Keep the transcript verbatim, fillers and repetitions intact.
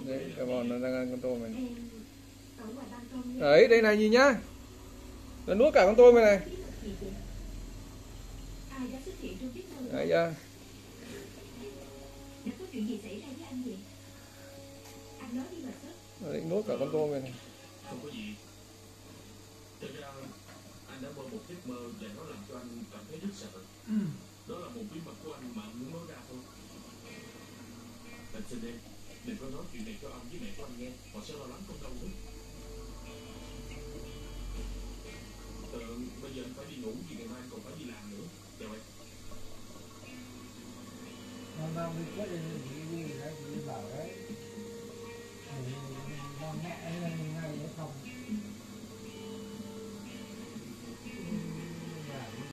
Đấy, cà bòn nó đang ăn con tôm này. Đấy, đây này nhìn nhá. Nó nuốt cả con tôm này này. Đấy chưa? Nó định nuốt cả con tôm này này. Không có gì. Thực ra anh đã mơ một giấc mơ và nó làm cho anh cảm thấy rất sợ. Ừ. Đó là một bí mật của anh mà anh muốn nói ra thôi. Anh xin em, đừng có nói chuyện này cho ông với mẹ của anh nghe, họ sẽ lo lắng không đâu hết. Ờ, bây giờ anh phải đi ngủ vì ngày mai anh còn phải đi làm nữa. Chào em. Hôm nay mình có gì đi đi phải đi bảo đấy. Mình